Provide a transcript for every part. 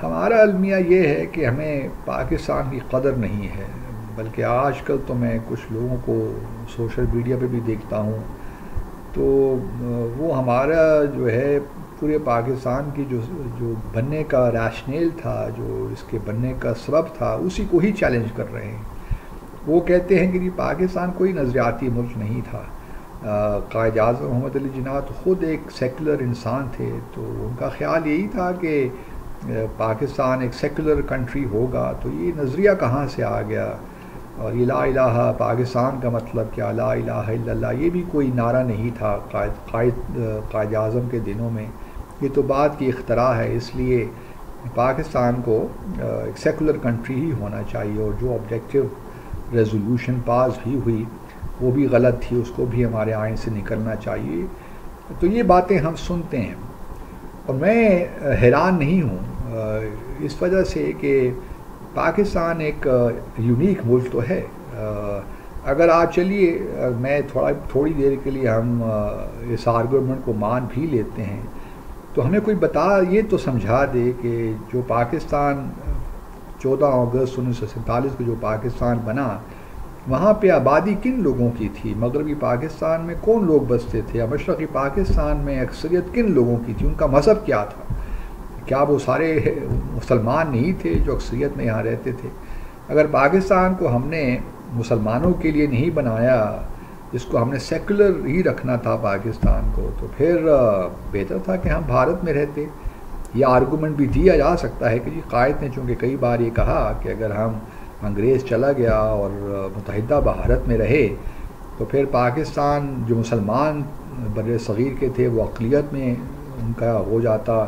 ہمارا المیہ یہ ہے کہ ہمیں پاکستان کی قدر نہیں ہے، بلکہ آج کل تو میں کچھ لوگوں کو سوشل میڈیا پہ بھی دیکھتا ہوں، تو وہ ہمارا جو ہے پورے پاکستان کی جو بننے کا ریشنیل تھا، جو اس کے بننے کا سبب تھا، اسی کو ہی چیلنج کر رہے ہیں۔ وہ کہتے ہیں کہ جی پاکستان کوئی نظریاتی ملک نہیں تھا، قائد اعظم محمد علی جناح تو خود ایک سیکولر انسان تھے، تو ان کا خیال یہی تھا کہ پاکستان ایک سیکولر کنٹری ہوگا۔ تو یہ نظریہ کہاں سے آ گیا؟ اور یہ لا الہ پاکستان کا مطلب کیا، لا الہ الا اللہ، یہ بھی کوئی نعرہ نہیں تھا قائد اعظم کے دنوں میں، یہ تو بعد کی اختراع ہے۔ اس لیے پاکستان کو ایک سیکولر کنٹری ہی ہونا چاہیے، اور جو آبجیکٹیو ریزولوشن پاس بھی ہوئی وہ بھی غلط تھی، اس کو بھی ہمارے آئین سے نکلنا چاہیے۔ تو یہ باتیں ہم سنتے ہیں، اور میں حیران نہیں ہوں اس وجہ سے کہ پاکستان ایک یونیک ملک تو ہے۔ اگر آپ چلیے میں تھوڑی دیر کے لیے ہم اس آرگومنٹ کو مان بھی لیتے ہیں، تو ہمیں کوئی یہ تو سمجھا دے کہ جو پاکستان 14 اگست 1947 کو جو پاکستان بنا، وہاں پہ آبادی کن لوگوں کی تھی؟ مغربی پاکستان میں کون لوگ بستے تھے؟ مشرقی پاکستان میں اکثریت کن لوگوں کی تھی؟ ان کا مذہب کیا تھا؟ کیا وہ سارے مسلمان نہیں تھے جو اکثریت میں یہاں رہتے تھے؟ اگر پاکستان کو ہم نے مسلمانوں کے لیے نہیں بنایا، جس کو ہم نے سیکولر ہی رکھنا تھا پاکستان کو، تو پھر بہتر تھا کہ ہم بھارت میں رہتے۔ یہ آرگومنٹ بھی دیا جا سکتا ہے کہ جی قائد نے چونکہ کئی بار یہ کہا کہ اگر ہم انگریز چلا گیا اور متحدہ بھارت میں رہے تو پھر پاکستان جو مسلمان بر صغیر کے تھے وہ اقلیت میں ان کا ہو جاتا،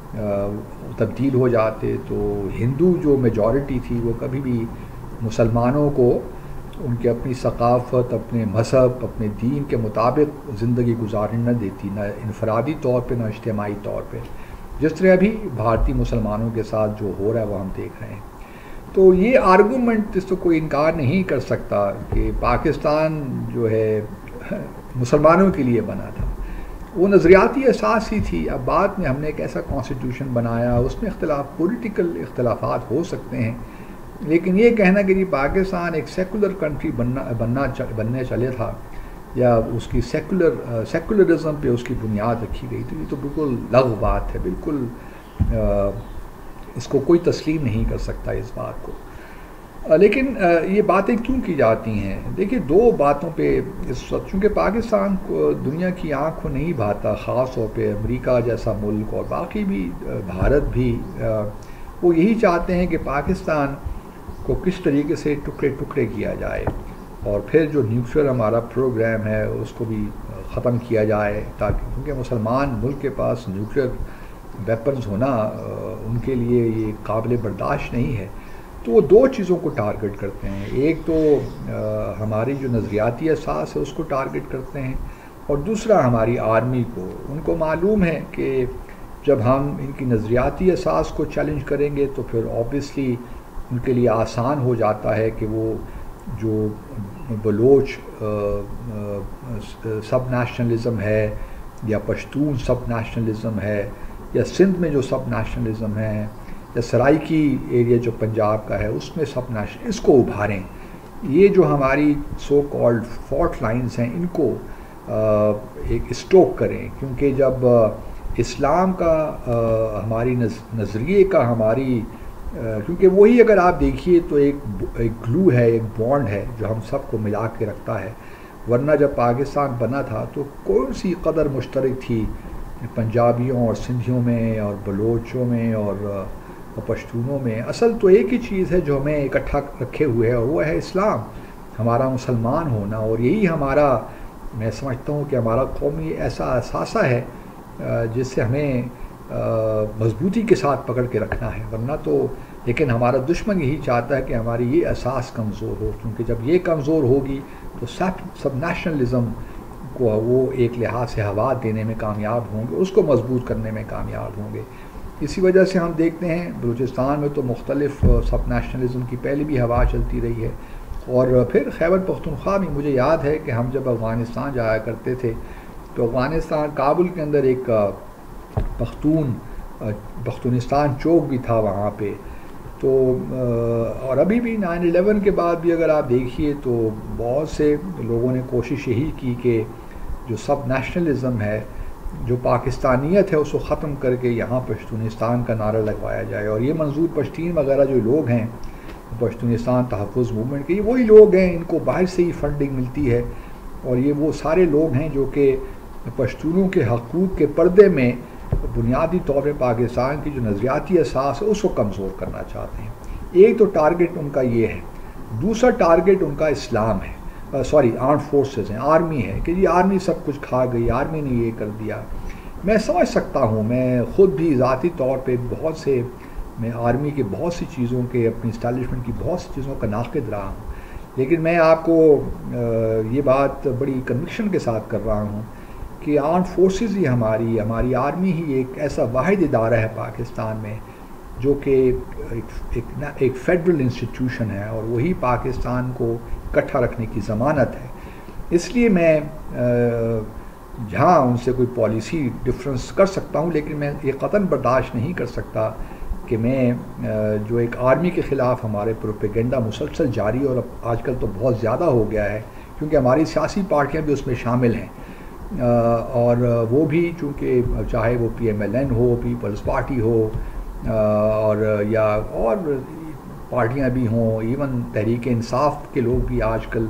تبدیل ہو جاتے، تو ہندو جو میجورٹی تھی وہ کبھی بھی مسلمانوں کو ان کے اپنی ثقافت، اپنے مذہب، اپنے دین کے مطابق زندگی گزارنے نہ دیتی، نہ انفرادی طور پہ نہ اجتماعی طور پہ، جس طرح بھی بھارتی مسلمانوں کے ساتھ جو ہو رہا ہے وہ ہم دیکھ رہے ہیں۔ تو یہ آرگومنٹ اس تو کوئی انکار نہیں کر سکتا کہ پاکستان جو ہے مسلمانوں کے لیے بنا تھا، وہ نظریاتی اساس ہی تھی۔ اب بعد میں ہم نے ایک ایسا کانسٹیٹیوشن بنایا، اس میں پولیٹیکل اختلافات ہو سکتے ہیں، لیکن یہ کہنا کہ جی پاکستان ایک سیکولر کنٹری بننے چلے تھا، یا اس کی سیکولرزم پہ اس کی بنیاد رکھی گئی، تو یہ تو بالکل لغو بات ہے، بالکل اس کو کوئی تسلیم نہیں کر سکتا اس بات کو۔ لیکن یہ باتیں کیوں کی جاتی ہیں؟ دیکھیے دو باتوں پہ اس وقت، چونکہ پاکستان کو دنیا کی آنکھ کو نہیں بھاتا، خاص طور پہ امریکہ جیسا ملک اور باقی بھی بھارت بھی، وہ یہی چاہتے ہیں کہ پاکستان کو کس طریقے سے ٹکڑے ٹکڑے کیا جائے، اور پھر جو نیوکلیئر ہمارا پروگرام ہے اس کو بھی ختم کیا جائے، تاکہ کیونکہ مسلمان ملک کے پاس نیوکلیئر ویپنز ہونا ان کے لیے یہ قابل برداشت نہیں ہے۔ تو وہ دو چیزوں کو ٹارگٹ کرتے ہیں، ایک تو ہماری جو نظریاتی اساس ہے اس کو ٹارگٹ کرتے ہیں، اور دوسرا ہماری آرمی کو۔ ان کو معلوم ہے کہ جب ہم ان کی نظریاتی اساس کو چیلنج کریں گے تو پھر آبویسلی ان کے لیے آسان ہو جاتا ہے کہ وہ جو بلوچ سب نیشنلزم ہے، یا پشتون سب نیشنلزم ہے، یا سندھ میں جو سب نیشنلزم ہے، یا سرائکی ایریا جو پنجاب کا ہے اس میں سب نیشنل، اس کو ابھاریں۔ یہ جو ہماری سو کالڈ فالٹ لائنز ہیں ان کو ایک اسٹوک کریں، کیونکہ جب اسلام کا ہماری نظریے کا ہماری، کیونکہ وہی اگر آپ دیکھیے تو ایک گلو ہے، ایک بانڈ ہے جو ہم سب کو ملا کے رکھتا ہے، ورنہ جب پاکستان بنا تھا تو کون سی قدر مشترک تھی پنجابیوں اور سندھیوں میں اور بلوچوں میں اور پشتونوں میں؟ اصل تو ایک ہی چیز ہے جو ہمیں اکٹھا رکھے ہوئے ہے، اور وہ ہے اسلام، ہمارا مسلمان ہونا، اور یہی ہمارا، میں سمجھتا ہوں کہ ہمارا قومی ایسا اثاثہ ہے جس سے ہمیں مضبوطی کے ساتھ پکڑ کے رکھنا ہے، ورنہ تو لیکن ہمارا دشمن یہی چاہتا ہے کہ ہماری یہ اساس کمزور ہو، کیونکہ جب یہ کمزور ہوگی تو سب نیشنلزم کو وہ ایک لحاظ سے ہوا دینے میں کامیاب ہوں گے، اس کو مضبوط کرنے میں کامیاب ہوں گے۔ اسی وجہ سے ہم دیکھتے ہیں بلوچستان میں تو مختلف سب نیشنلزم کی پہلے بھی ہوا چلتی رہی ہے، اور پھر خیبر پختونخوا میں مجھے یاد ہے کہ ہم جب افغانستان جایا کرتے تھے تو افغانستان کابل کے اندر ایک پختون پختونستان چوک بھی تھا وہاں پہ. تو اور ابھی بھی 9/11 کے بعد بھی اگر آپ دیکھیے تو بہت سے لوگوں نے کوشش یہی کی کہ جو سب نیشنلزم ہے، جو پاکستانیت ہے، اس کو ختم کر کے یہاں پشتونستان کا نعرہ لگوایا جائے. اور یہ منظور پشتین وغیرہ جو لوگ ہیں پشتونستان تحفظ موومنٹ کے، یہ وہی لوگ ہیں، ان کو باہر سے ہی فنڈنگ ملتی ہے، اور یہ وہ سارے لوگ ہیں جو کہ پشتونوں کے حقوق کے پردے میں بنیادی طور پہ پاکستان کی جو نظریاتی اساس ہے اس کو کمزور کرنا چاہتے ہیں. ایک تو ٹارگٹ ان کا یہ ہے. دوسرا ٹارگٹ ان کا اسلام ہے، آرمڈ فورسز ہیں، آرمی ہے کہ جی آرمی سب کچھ کھا گئی، آرمی نے یہ کر دیا. میں سمجھ سکتا ہوں، میں خود بھی ذاتی طور پہ میں آرمی کے بہت سی چیزوں کے، اپنی اسٹیبلشمنٹ کی بہت سی چیزوں کا ناقد رہا ہوں، لیکن میں آپ کو یہ بات بڑی کنوکشن کے ساتھ کر رہا ہوں کہ آرمڈ فورسز ہی ہماری آرمی ہی ایک ایسا واحد ادارہ ہے پاکستان میں جو کہ ایک فیڈرل انسٹیٹیوشن ہے، اور وہی پاکستان کو اکٹھا رکھنے کی ضمانت ہے. اس لیے میں جہاں ان سے کوئی پالیسی ڈفرنس کر سکتا ہوں، لیکن میں یہ قطعاً برداشت نہیں کر سکتا کہ میں جو ایک آرمی کے خلاف ہمارے پروپیگنڈا مسلسل جاری، اور آج کل تو بہت زیادہ ہو گیا ہے کیونکہ ہماری سیاسی پارٹیاں بھی اس میں شامل ہیں، اور وہ بھی چونکہ چاہے وہ PMLN ہو، پیپلز پارٹی ہو، اور پارٹیاں بھی ہوں، ایون تحریک انصاف کے لوگ بھی آج کل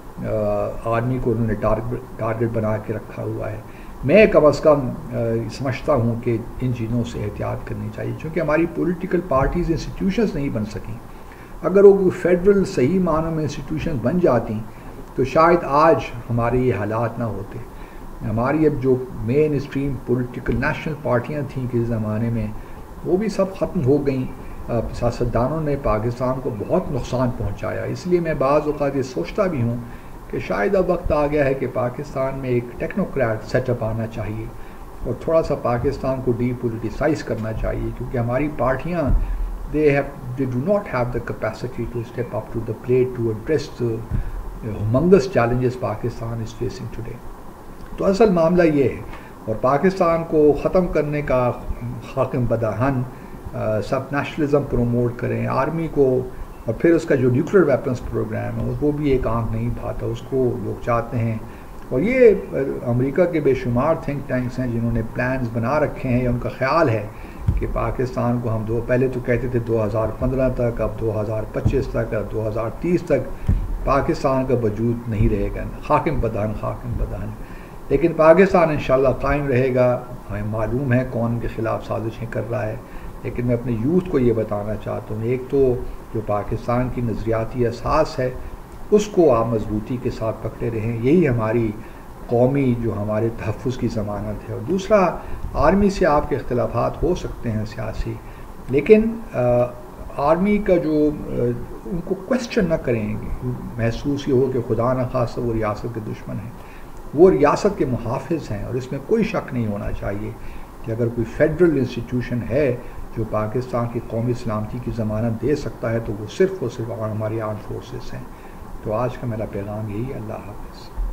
آرمی کو انہوں نے ٹارگٹ بنا کے رکھا ہوا ہے. میں کم از کم سمجھتا ہوں کہ ان چیزوں سے احتیاط کرنی چاہیے، چونکہ ہماری پولیٹیکل پارٹیز انسٹیٹیوشنز نہیں بن سکیں. اگر وہ فیڈرل صحیح معنوں میں انسٹیٹیوشنز بن جاتی تو شاید آج ہمارے یہ حالات نہ ہوتے. ہماری اب جو مین اسٹریم پولیٹیکل نیشنل پارٹیاں تھیں کس زمانے میں، وہ بھی سب ختم ہو گئیں. سیاستدانوں نے پاکستان کو بہت نقصان پہنچایا. اس لیے میں بعض اوقات یہ سوچتا بھی ہوں کہ شاید اب وقت آ گیا ہے کہ پاکستان میں ایک ٹیکنوکریٹ سیٹ اپ آنا چاہیے، اور تھوڑا سا پاکستان کو ڈی پولیٹیسائز کرنا چاہیے، کیونکہ ہماری پارٹیاں they do not have the capacity to step up to the plate to address the humongous challenges Pakistan is facing today. تو اصل معاملہ یہ ہے، اور پاکستان کو ختم کرنے کا حاکم بداہن سب نیشنلزم پروموٹ کریں، آرمی کو، اور پھر اس کا جو نیوکلیر ویپنز پروگرام ہے وہ بھی ایک آنکھ نہیں پھاتا، اس کو لوگ چاہتے ہیں. اور یہ امریکہ کے بے شمار تھنک ٹینکس ہیں جنہوں نے پلانز بنا رکھے ہیں، یا ان کا خیال ہے کہ پاکستان کو ہم پہلے تو کہتے تھے 2015 تک، اب 2025 تک، اب 2030 تک پاکستان کا وجود نہیں رہے گا، حاکم بدہن. لیکن پاکستان انشاءاللہ قائم رہے گا. ہمیں معلوم ہے کون ان کے خلاف سازشیں کر رہا ہے، لیکن میں اپنے یوتھ کو یہ بتانا چاہتا ہوں، ایک تو جو پاکستان کی نظریاتی اساس ہے اس کو آپ مضبوطی کے ساتھ پکڑے رہیں، یہی ہماری قومی جو ہمارے تحفظ کی ضمانت ہے. اور دوسرا، آرمی سے آپ کے اختلافات ہو سکتے ہیں سیاسی، لیکن آرمی کا جو ان کو کویسچن نہ کریں، محسوس یہ ہو کہ خدا نخواستہ وہ ریاست کے دشمن ہیں. وہ ریاست کے محافظ ہیں، اور اس میں کوئی شک نہیں ہونا چاہیے کہ اگر کوئی فیڈرل انسٹیٹیوشن ہے جو پاکستان کی قومی سلامتی کی ضمانت دے سکتا ہے تو وہ صرف ہماری آرمڈ فورسز ہیں. تو آج کا میرا پیغام یہی ہے. اللہ حافظ.